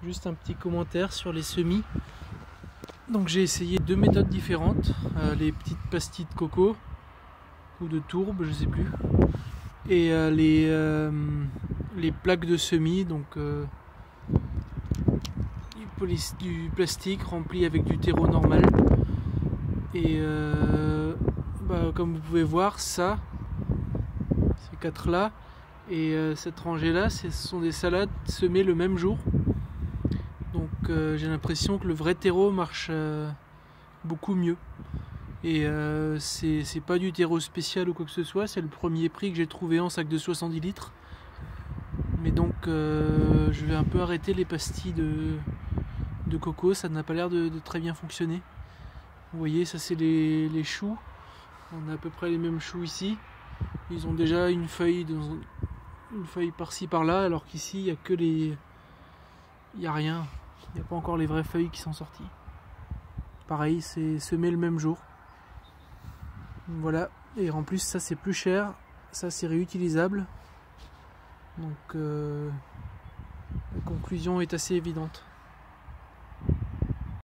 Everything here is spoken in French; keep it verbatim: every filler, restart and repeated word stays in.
Juste un petit commentaire sur les semis. Donc j'ai essayé deux méthodes différentes, euh, les petites pastilles de coco ou de tourbe, je sais plus, et euh, les, euh, les plaques de semis, donc euh, du, du plastique rempli avec du terreau normal. Et euh, bah, comme vous pouvez voir, ça, ces quatre là et euh, cette rangée là, ce sont des salades semées le même jour. Donc euh, j'ai l'impression que le vrai terreau marche euh, beaucoup mieux. Et euh, c'est pas du terreau spécial ou quoi que ce soit, c'est le premier prix que j'ai trouvé en sac de soixante-dix litres. Mais donc euh, je vais un peu arrêter les pastilles de, de coco, ça n'a pas l'air de, de très bien fonctionner. Vous voyez, ça c'est les, les choux. On a à peu près les mêmes choux ici. Ils ont déjà une feuille, dans, une feuille par-ci par-là, alors qu'ici il n'y a que les... Il n'y a rien. Il n'y a pas encore les vraies feuilles qui sont sorties. Pareil, c'est semé le même jour. Voilà. Et en plus, ça c'est plus cher. Ça c'est réutilisable. Donc euh, la conclusion est assez évidente.